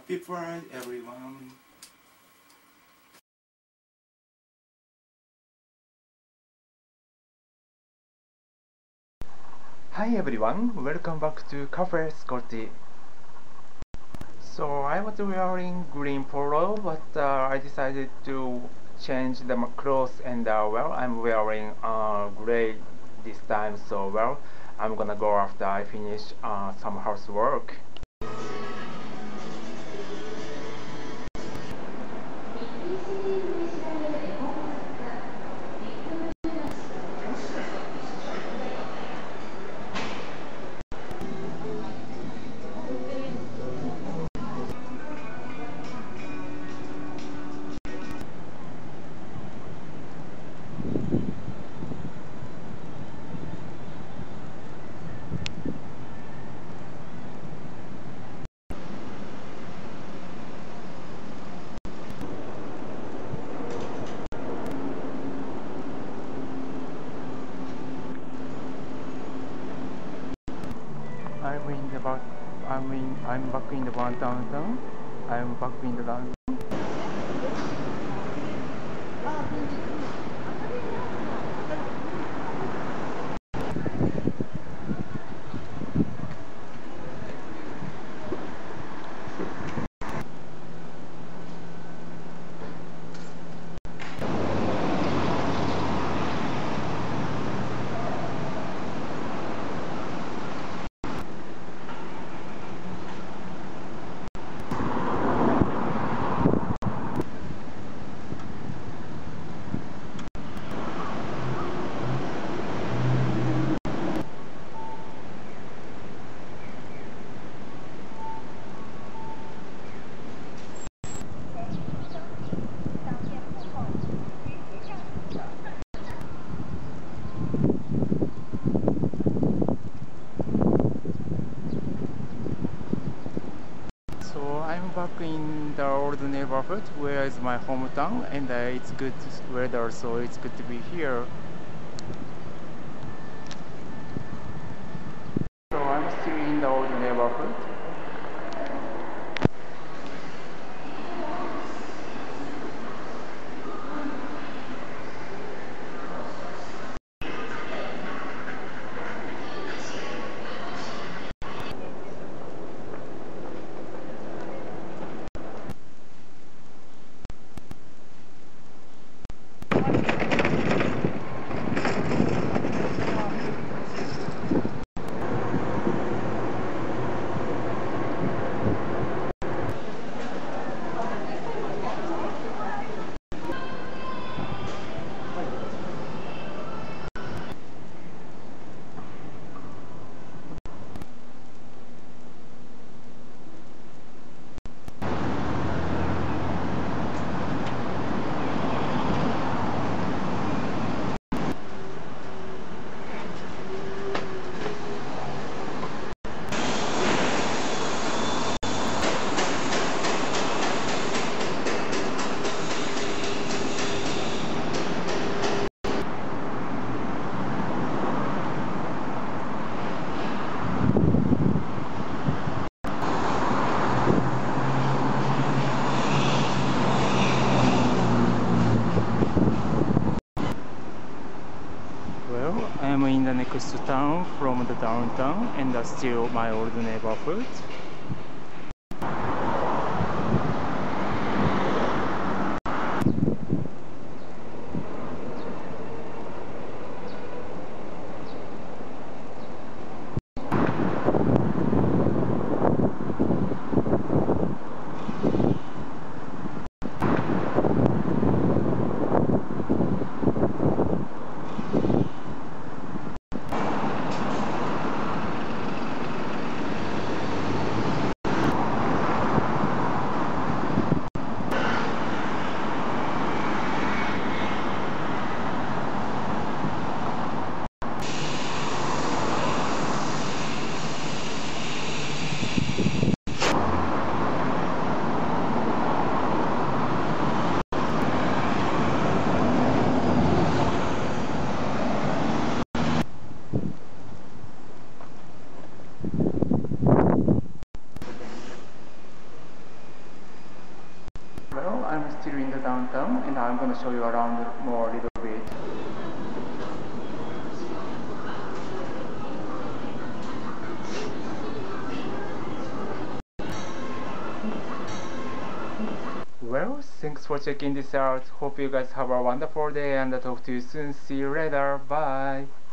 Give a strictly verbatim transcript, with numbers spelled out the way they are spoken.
Happy Pride, everyone! Hi everyone, welcome back to Cafe Scotty. So I was wearing green polo, but uh, I decided to change the clothes, and uh, well, I'm wearing uh, gray this time. So well, I'm gonna go after I finish uh, some housework. I'm in the back. I'm in. I'm back in the downtown. I'm back in the downtown. So I'm back in the old neighborhood where is my hometown, and uh, it's good weather, so it's good to be here. So I'm still in the old neighborhood. Well, I'm in the next town from the downtown, and that's still my old neighborhood. in the downtown, and I'm gonna show you around more a little bit. Well, thanks for checking this out. Hope you guys have a wonderful day and I'll talk to you soon. See you later. Bye.